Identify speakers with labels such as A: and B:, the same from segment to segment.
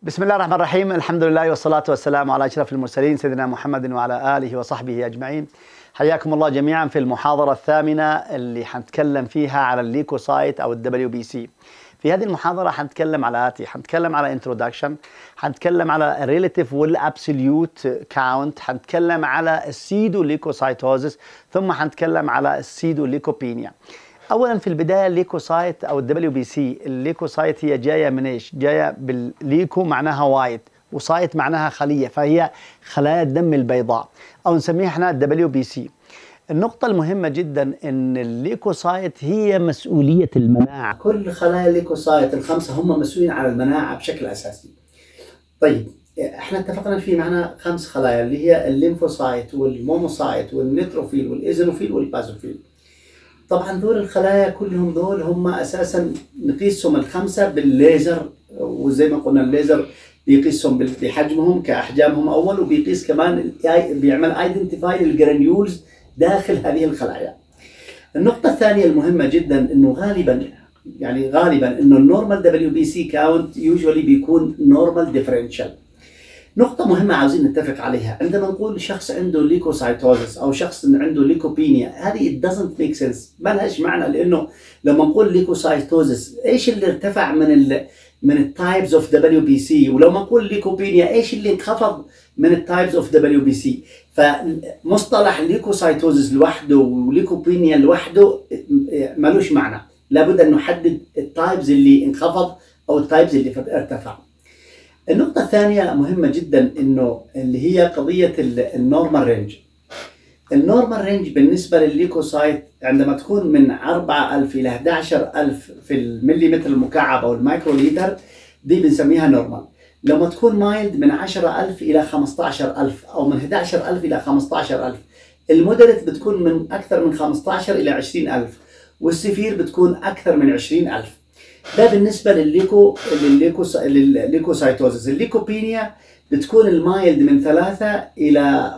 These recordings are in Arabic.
A: بسم الله الرحمن الرحيم. الحمد لله والصلاة والسلام على أشرف المرسلين سيدنا محمد وعلى آله وصحبه أجمعين. حياكم الله جميعا في المحاضرة الثامنة اللي حنتكلم فيها على الليكوسايت أو WBC. في هذه المحاضرة حنتكلم على حنتكلم على introduction، حنتكلم على relative والabsolute count، حنتكلم على السيدو ليكوسايتوزس، ثم حنتكلم على السيدو ليكوبينيا. اولا في البدايه الليكوسايت او WBC، الليكوسايت هي جايه من ايش؟ جايه بالليكو معناها وايت، وسايت معناها خليه، فهي خلايا الدم البيضاء او نسميها احنا WBC. النقطة المهمة جدا ان الليكوسايت هي مسؤولية المناعة، كل خلايا الليكوسايت الخمسة هم مسؤولين على المناعة بشكل اساسي. طيب احنا اتفقنا في معنا 5 خلايا اللي هي الليمفوسايت والمونوسايت والنيتروفيل والايزينوفيل والبازوفيل. طبعا دول الخلايا كلهم دول هم اساسا نقيسهم الخمسه بالليزر، وزي ما قلنا الليزر بيقيسهم بحجمهم كاحجامهم اول، وبيقيس كمان بيعمل ايدنتيفاي للجرانيولز داخل هذه الخلايا. النقطه الثانيه المهمه جدا انه غالبا انه النورمال WBC كاونت يوجوالي بيكون نورمال ديفرنشال. نقطة مهمة عاوزين نتفق عليها، عندما نقول شخص عنده ليكوسايتوزس أو شخص عنده ليكوبينيا، هذه it doesn't make sense، ما لهاش معنى، لأنه لما نقول ليكوسايتوزس إيش اللي ارتفع من التايبز اوف WBC، ولما نقول ليكوبينيا إيش اللي انخفض من التايبز اوف WBC. فمصطلح ليكوسايتوزس لوحده وليكوبينيا لوحده ملوش معنى، لابد أن نحدد التايبز اللي انخفض أو التايبز اللي ارتفع. النقطة الثانية مهمة جدا انه اللي هي قضية النورمال رينج. النورمال رينج بالنسبة للليكوسايت عندما تكون من 4000 إلى 11000 في المليمتر المكعب أو المايكروليتر دي بنسميها نورمال. لما تكون مايلد من 10000 إلى 15000 أو من 11000 إلى 15000. المودريت بتكون من أكثر من 15 إلى 20000، والسفير بتكون أكثر من 20000. ده بالنسبة للليكوسايتوزس. الليكوبينيا بتكون المايلد من 3 إلى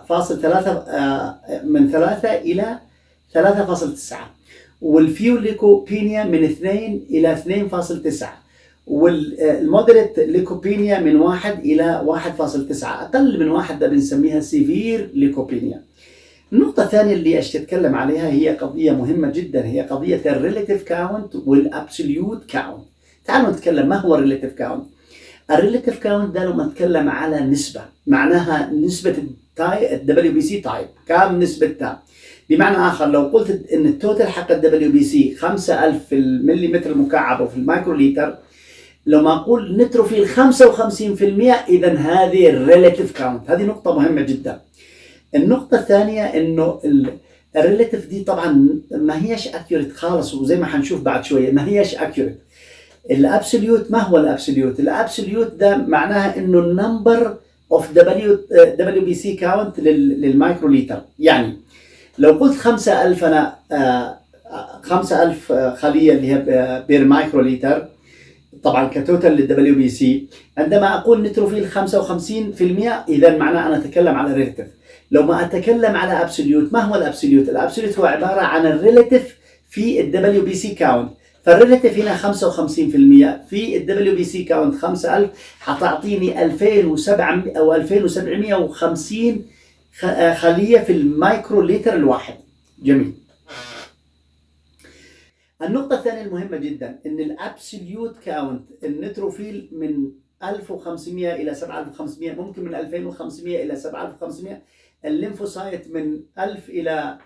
A: 3.9، والفيو ليكوبينيا من 2 إلى 2.9، والمودريت ليكوبينيا من 1 إلى 1.9. أقل من 1 ده بنسميها سيفير ليكوبينيا. النقطة الثانية اللي أتكلم عليها هي قضية مهمة جدا، هي قضية الريلاتيف كاونت والابسوليوت كاونت. تعالوا نتكلم ما هو الريلاتيف كاونت. الريلاتيف كاونت ده لما نتكلم على نسبة، معناها نسبة WBC تايب، كم نسبتها؟ بمعنى آخر لو قلت إن التوتال حق WBC 5000 في المليمتر المكعب أو في المايكروليتر، لو ما أقول نيتروفيل 55%، إذا هذه الريلاتيف كاونت. هذه نقطة مهمة جدا. النقطة الثانية انه الريلاتيف دي طبعا ما هيش اكيوريت خالص، وزي ما حنشوف بعد شوية ما هيش اكيوريت. الابسوليوت، ما هو الابسوليوت؟ الابسوليوت ده معناها انه النمبر اوف WBC كاونت للمايكروليتر. يعني لو قلت 5000 انا 5000 خلية اللي هي بير مايكروليتر طبعا كتوتال للWBC، عندما اقول نيتروفيل 55%، اذا معناه انا اتكلم على ريلاتيف. لو ما اتكلم على ابسوليوت، ما هو الابسوليوت؟ الابسوليوت هو عباره عن الريلاتيف في WBC كاونت. فالريلاتيف هنا 55% في WBC كاونت 5000، حتعطيني 2700 او 2750 خليه في المايكروليتر الواحد. جميل. النقطة الثانية المهمة جدا ان الابسوليوت كاونت، النيتروفيل من 1500 الى 7500، ممكن من 2500 الى 7500. الليمفوسايت من 1000 الى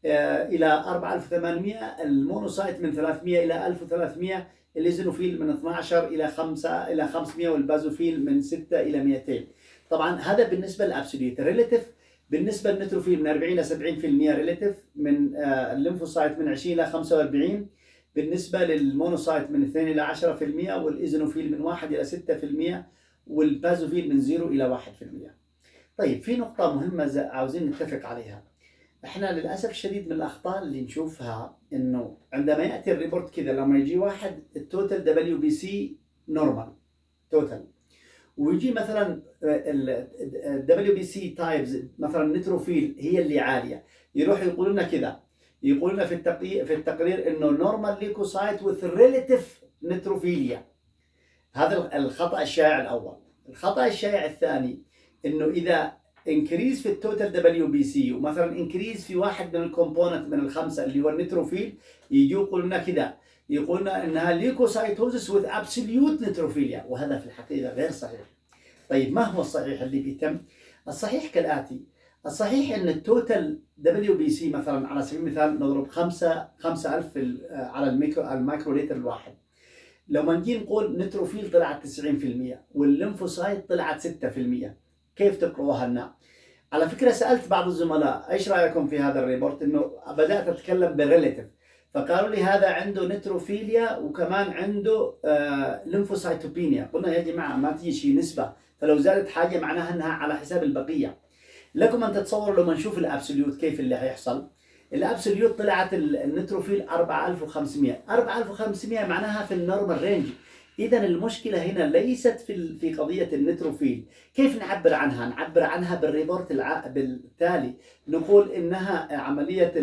A: 4800. المونوسايت من 300 الى 1300. الايزينوفيل من 12 الى 500، والبازوفيل من 6 الى 200. طبعا هذا بالنسبة للابسوليوت. الريلاتيف بالنسبة للنيتروفيل من 40 الى 70% ريلاتيف، من الليمفوسايت من 20 الى 45. بالنسبة للمونوسايت من 2 إلى 10%، والإيزينوفيل من 1 إلى 6%، والبازوفيل من 0 إلى 1%. طيب في نقطة مهمة عاوزين نتفق عليها. احنا للأسف الشديد من الأخطاء اللي نشوفها إنه عندما يأتي الريبورت كذا، لما يجي واحد التوتال WBC نورمال توتال، ويجي مثلا WBC تايبز مثلا نيتروفيل هي اللي عالية، يروح يقولوا لنا كذا، يقول لنا في التقرير انه نورمال ليكوسايت with relative نيتروفيليا. هذا الخطأ الشائع الأول. الخطأ الشائع الثاني انه اذا انكريز في التوتال دبليو بي سي ومثلا انكريز في واحد من الكومبوننت من الخمسه اللي هو النيتروفيل، يجوا يقولوا لنا كذا، يقولنا انها ليكوسايتوزس وذ ابسوليوت نيتروفيليا، وهذا في الحقيقه غير صحيح. طيب ما هو الصحيح اللي بيتم؟ الصحيح كالاتي: الصحيح ان التوتال دبليو بي سي مثلا على سبيل المثال نضرب 5000 على المايكرو لتر الواحد. لو ما نجي نقول نيتروفيل طلعت 90% والليمفوسايت طلعت 6%، كيف تقروها لنا؟ على فكره سالت بعض الزملاء ايش رايكم في هذا الريبورت، انه بدات اتكلم بالريليتيف، فقالوا لي هذا عنده نيتروفيليا وكمان عنده ليمفوسايتوبينيا. قلنا يا جماعه ما تجي شيء نسبه، فلو زادت حاجه معناها انها على حساب البقيه. لكم ان تتصوروا لما نشوف الابسوليوت كيف اللي هيحصل. الابسوليوت طلعت النيتروفيل 4500 معناها في النورمال رينج. اذا المشكله هنا ليست في قضيه النيتروفيل. كيف نعبر عنها؟ نعبر عنها بالريبورت بالتالي، نقول انها عمليه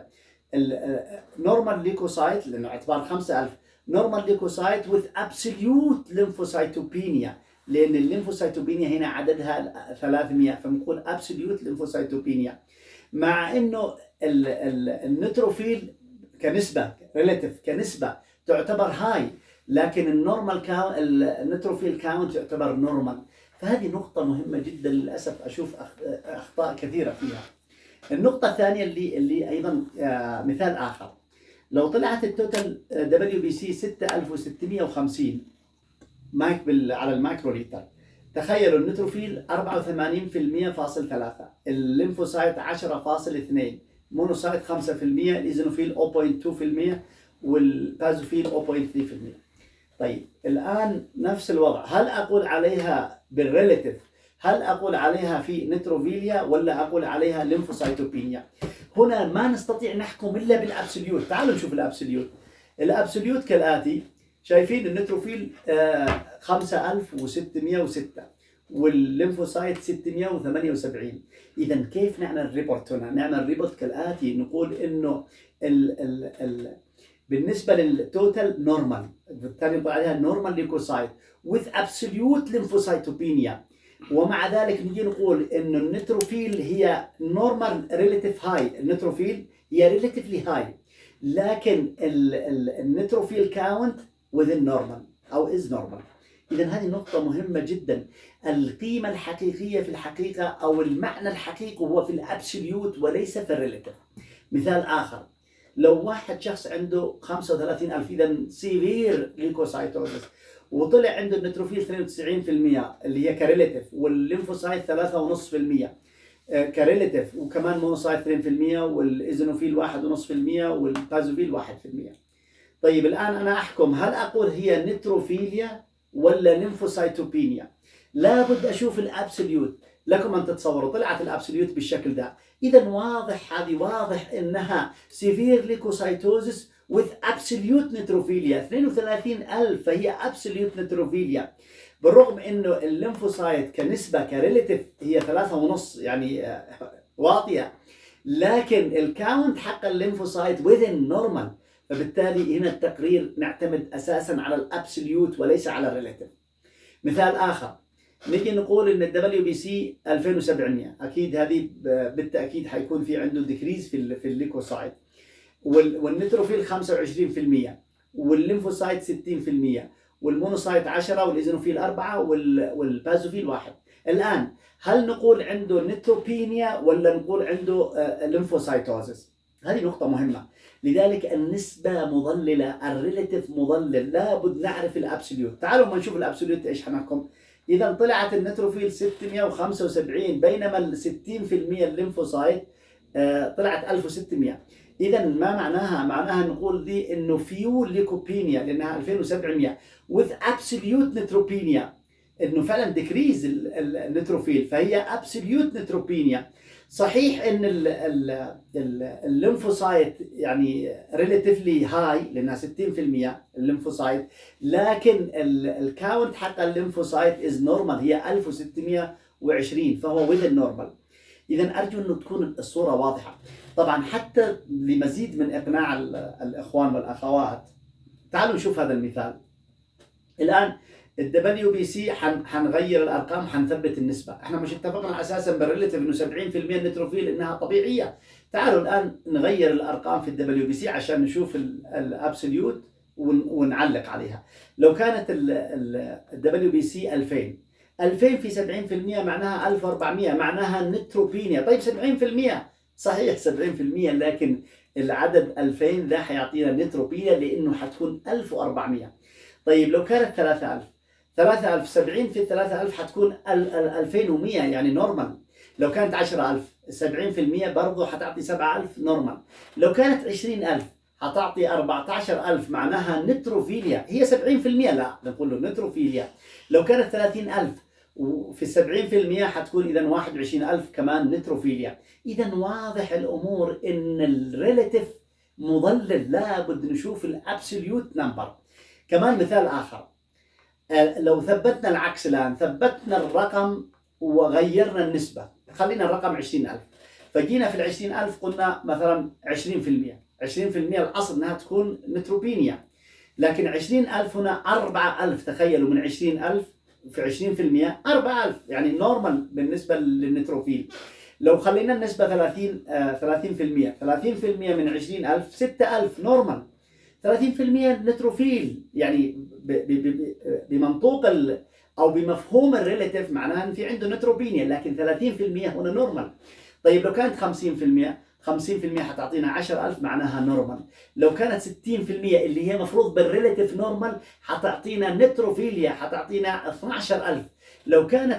A: النورمال ليكوسايت، لانه اعتبار 5000 نورمال ليكوسايت وذ ابسوليوت ليمفوسايتوبينيا، لان الليمفوسايتوبينيا هنا عددها 300، فبنقول ابسوليوت ليمفوسايتوبينيا. مع انه النيتروفيل كنسبه ريلاتيف كنسبه تعتبر هاي، لكن النورمال كاونت النيتروفيل كاونت يعتبر نورمال. فهذه نقطه مهمه جدا، للاسف اشوف اخطاء كثيره فيها. النقطه الثانيه اللي ايضا مثال اخر، لو طلعت التوتال دبليو بي سي 6650 على المايكرو لتر، تخيلوا النيتروفيل 84.3%، الليمفوسايت 10.2%، مونوسايت 5%، الايزينوفيل 0.2%، والبازوفيل 0.3%. طيب الان نفس الوضع، هل اقول عليها بالريليتيف، هل اقول عليها في نيتروفيليا ولا اقول عليها ليمفوسايتوبينيا؟ هنا ما نستطيع نحكم الا بالابسوليوت. تعالوا نشوف الابسوليوت. الابسوليوت كالاتي: شايفين النيتروفيل 5606 والليمفوسايت 678. اذا كيف نعمل ريبورت هنا؟ نعمل ريبورت كالاتي، نقول انه بالنسبه للتوتال نورمال، بالتالي نقول عليها نورمال ليكوسايت with absolute lymphocytopenia، ومع ذلك نجي نقول انه النيتروفيل هي نورمال ريليتيف هاي، النيتروفيل هي ريليتيفلي هاي، لكن النيتروفيل كاونت within normal او is normal. اذا هذه نقطة مهمة جدا. القيمة الحقيقية في الحقيقة او المعنى الحقيقي هو في الابسوليوت وليس في الريليتيف. مثال اخر: لو واحد شخص عنده 35000 اذا سيفير ليكوسايتوزس، وطلع عنده النيتروفيل 92% اللي هي كريليتيف، والليمفوسايت 3.5% كريليتيف، وكمان مونوسايت 2%، والايزينوفيل 1.5%، والبازوفيل 1%. طيب الان انا احكم هل اقول هي نيتروفيليا ولا ليمفوسايتوبينيا؟ لابد اشوف الابسوليوت. لكم ان تتصوروا طلعت الابسوليوت بالشكل ده، اذا واضح انها سيفير ليكوسايتوزس with absolute نيتروفيليا 32000، فهي absolute نيتروفيليا، بالرغم انه الليمفوسايت كنسبه كريليتيف هي 3.5 يعني واطيه، لكن الكاونت حق الليمفوسايت within normal، فبالتالي هنا التقرير نعتمد اساسا على الابسوليوت وليس على الريليتيف. مثال اخر، نجي نقول ان الدبليو بي سي 2700، اكيد هذه بالتاكيد حيكون في عنده ديكريز في الليكوسايت، والنيتروفيل 25%، والليمفوسايت 60%، والمونوسايت 10، والايزينوفيل 4، والبازوفيل 1. الان هل نقول عنده نيتروبينيا ولا نقول عنده ليمفوسايتوزس؟ هذه نقطة مهمة. لذلك النسبة مضللة، الريليتيف مضلل، لابد نعرف الابسوليوت. تعالوا ما نشوف الابسوليوت ايش حنحكم. اذا طلعت النيتروفيل 675 بينما ال 60% الليمفوسايت طلعت 1600. اذا ما معناها؟ معناها نقول دي انه فيو ليكوبينيا لانها 2700 with absolute نيتروبينيا، انه فعلا ديكريز النيتروفيل، فهي ابسوليوت نيتروبينيا. صحيح ان الليمفوسايت يعني ريلاتيفلي هاي لانها 60% الليمفوسايت، لكن الكاونت حق الليمفوسايت از نورمال، هي 1620، فهو وذ النورمال. اذا ارجو انه تكون الصوره واضحه. طبعا حتى لمزيد من اقناع الاخوان والاخوات، تعالوا نشوف هذا المثال. الان الدبليو بي سي حنغير الارقام، حنثبت النسبه. احنا مش اتفقنا اساسا بالريليتيف انه 70% النيتروفيل انها طبيعيه. تعالوا الان نغير الارقام في الدبليو بي سي عشان نشوف الابسوليوت ونعلق عليها. لو كانت الدبليو بي سي 2000 في 70% معناها 1400، معناها نيتروبينيا. طيب 70% صحيح 70%، لكن العدد 2000 ده حيعطينا نيتروبينيا لانه حتكون 1400. طيب لو كانت 3000 70 في 3000 حتكون 2100 يعني نورمال. لو كانت 10000 70% برضه حتعطي 7000 نورمال. لو كانت 20000 حتعطي 14000 معناها نيتروفيليا. هي 70%، لا نقول له نيتروفيليا. لو كانت 30000 وفي 70% حتكون اذا 21000 كمان نيتروفيليا. اذا واضح الامور ان الريليتيف مضلل، لابد نشوف الابسوليوت نمبر. كمان مثال اخر، لو ثبتنا العكس الان، ثبتنا الرقم وغيرنا النسبه، خلينا الرقم 20000، فجينا في ال 20000 قلنا مثلا 20% الاصل انها تكون نيتروبينيا، لكن 20000 هنا 4000. تخيلوا من 20000 في 20% 4000 يعني نورمال بالنسبه للنيتروفيل. لو خلينا النسبه 30% من 20000 6000 نورمال. 30% نيتروفيل يعني بمنطوق او بمفهوم الريليتيف معناها ان في عنده نيتروبينيا، لكن 30% هنا نورمال. طيب لو كانت 50% حتعطينا 10000 معناها نورمال. لو كانت 60% اللي هي مفروض بالريليتيف نورمال حتعطينا نيتروفيليا، حتعطينا 12000. لو كانت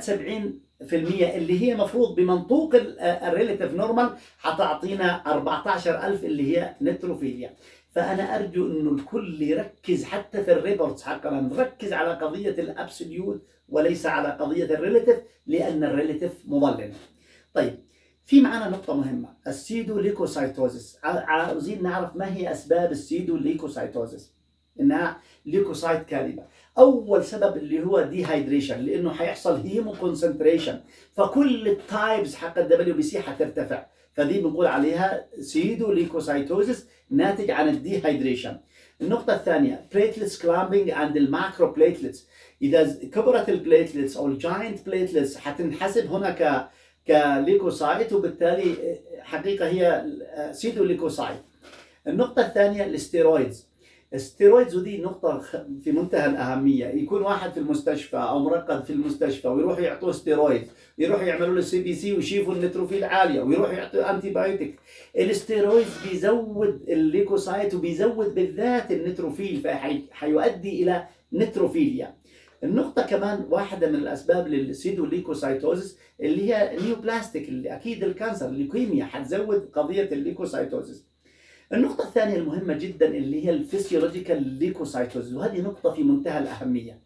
A: 70% اللي هي مفروض بمنطوق الريليتيف نورمال حتعطينا 14000 اللي هي نيتروفيليا. فأنا أرجو إنه الكل يركز حتى في الريبورتس حقنا، نركز على قضية الأبسوليوت وليس على قضية الريليتيف، لأن الريليتيف مضلل. طيب في معنا نقطة مهمة، السيدو ليكوسايتوزيس. عاوزين نعرف ما هي أسباب السيدو ليكوسايتوزيس، إنها ليكوسايت كاذبة. أول سبب اللي هو ديهايدريشن، لأنه حيحصل هيمو كونسنتريشن، فكل التايبس حق الدبليو بي سي حترتفع، فدي بنقول عليها سيدو ليكوسايتوزيس ناتج عن الديهايدريشن. النقطة الثانية بليتلتس كلامبينج عند الماكرو بليتلتس. إذا كبرت البليتلتس أو الجاينت بليتلتس حتنحسب هنا كليكوسايت، وبالتالي حقيقة هي سيدو ليكوسايت. النقطة الثانية الستيرويدز. الستيرويدز، ودي نقطة في منتهى الأهمية. يكون واحد في المستشفى أو مرقد في المستشفى ويروحوا يعطوه ستيرويد، يروحوا يعملوا له سي بي سي ويشوفوا النيتروفيل عالية ويروحوا يعطوه أنتي بايوتيك. الستيرويد بيزود الليكوسايت وبيزود بالذات النيتروفيل، فحيؤدي إلى نيتروفيليا. النقطة كمان واحدة من الأسباب للسيدو ليكوسايتوزيس اللي هي نيوبلاستيك، اللي أكيد الكانسر الليكيميا حتزود قضية الليكوسايتوزيس. النقطة الثانية المهمة جدا اللي هي الفسيولوجيكال ليكوسايتوزيس، وهذه نقطة في منتهى الأهمية.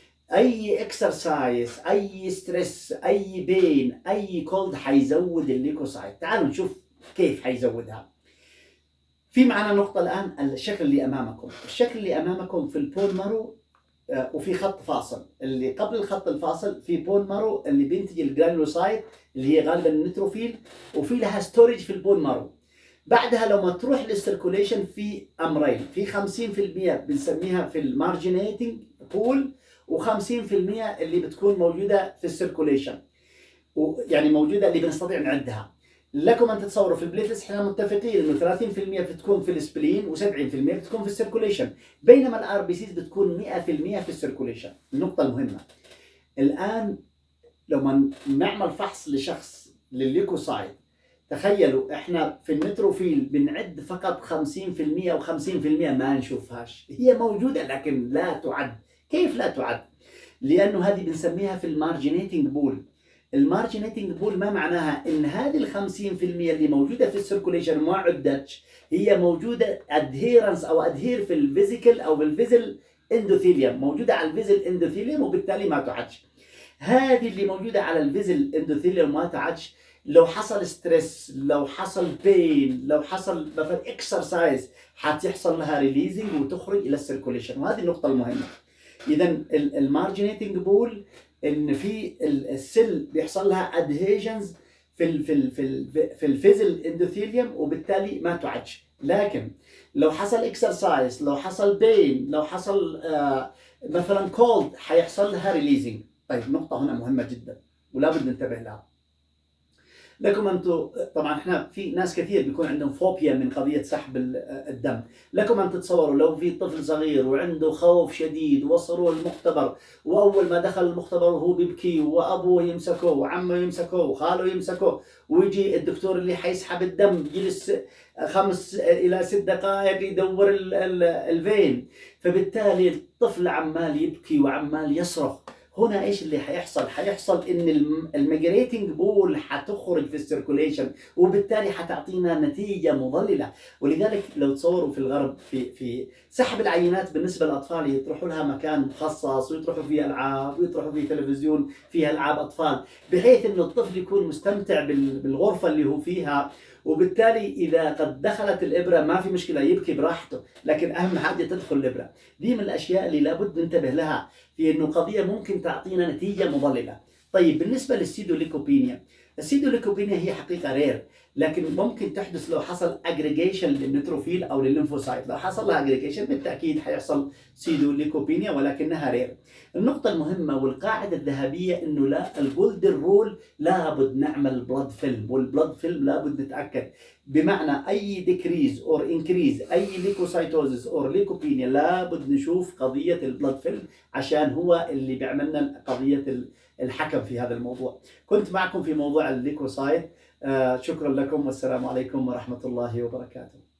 A: أي اكسرسايز، أي ستريس، أي بين، أي كولد حيزود الليكوسايت. تعالوا نشوف كيف حيزودها. في معنا نقطة الآن، الشكل اللي أمامكم. الشكل اللي أمامكم في البون مارو وفي خط فاصل. اللي قبل الخط الفاصل في بون مارو اللي بينتج الجرانيولوسايت اللي هي غالبا النيتروفيل، وفي لها ستورج في البون مارو. بعدها لما تروح للسيركوليشن في امرين، في 50% بنسميها في المارجينيتنج بول، و50% اللي بتكون موجوده في السيركوليشن، ويعني موجوده اللي بنستطيع نعدها. لكم ان تتصوروا في البليتلس احنا متفقين انه 30% بتكون في السبلين و70% بتكون في السيركوليشن، بينما الار بي سيز بتكون 100% في السيركوليشن. النقطه المهمه الان لما نعمل فحص لشخص للليكوسايت، تخيلوا احنا في النيتروفيل بنعد فقط 50% و50% ما نشوفهاش، هي موجوده لكن لا تعد. كيف لا تعد؟ لانه هذه بنسميها في المارجينيتنج بول. المارجينيتنج بول ما معناها ان هذه ال 50% اللي موجوده في السيركوليشن ما عدتش، هي موجوده ادهيرنس او ادهير في الفيزيكال او بالفيزل اندوثيليوم، موجوده على الفيزل اندوثيليوم وبالتالي ما تعدش. هذه اللي موجوده على الفيزل اندوثيليوم ما تعدش، لو حصل ستريس، لو حصل بين، لو حصل مثلا اكسرسايز حتحصل لها ريليزنج وتخرج الى السيركوليشن، وهذه النقطه المهمه. اذا المارجينيتنج بول ان في السيل بيحصل لها ادهيجنز في الفيزل اندوثيليوم، وبالتالي ما تعج. لكن لو حصل اكسرسايز، لو حصل بين، لو حصل مثلا كولد، حيحصل لها ريليزنج. طيب نقطة هنا مهمة جدا ولا بد ننتبه لها. لكم انتم طبعا، احنا في ناس كثير بيكون عندهم فوبيا من قضيه سحب الدم. لكم ان تتصوروا لو في طفل صغير وعنده خوف شديد ووصلوه المختبر، واول ما دخل المختبر وهو بيبكي وابوه يمسكه وعمه يمسكه وخاله يمسكه، ويجي الدكتور اللي حيسحب الدم يجلس 5 إلى 6 دقائق يدور الفين، فبالتالي الطفل عمال يبكي وعمال يصرخ. هنا ايش اللي حيحصل؟ حيحصل ان الميجريتنج بول حتخرج في السيركوليشن، وبالتالي حتعطينا نتيجه مضلله. ولذلك لو تصوروا في الغرب في سحب العينات بالنسبه للاطفال، يطرحوا لها مكان مخصص ويطرحوا فيه العاب ويطرحوا فيه تلفزيون فيها العاب اطفال، بحيث انه الطفل يكون مستمتع بالغرفه اللي هو فيها. وبالتالي اذا قد دخلت الابره ما في مشكله، يبكي براحته، لكن اهم حاجه تدخل الابره. دي من الاشياء اللي لابد ننتبه لها، في انه قضيه ممكن تعطينا نتيجه مضلله. طيب بالنسبه للسيدوليكوبينيا، السيدوليكوبينيا هي حقيقه رير، لكن ممكن تحدث لو حصل اجريجيشن للنيتروفيل او للليمفوسايت. لو حصل لها اجريجيشن بالتاكيد حيحصل سيدوليكوبينيا، ولكنها رير. النقطه المهمه والقاعده الذهبيه انه لا، الجولدن رول لابد نعمل بلاد فيلم، والبلاد فيلم لابد نتاكد. بمعنى اي ديكريز اور انكريز، اي ليكوسايتوزس اور ليكوبينيا، لابد نشوف قضيه البلاد فيلم، عشان هو اللي بيعملنا قضيه الحكم في هذا الموضوع. كنت معكم في موضوع الليكوسايت. شكرا لكم والسلام عليكم ورحمه الله وبركاته.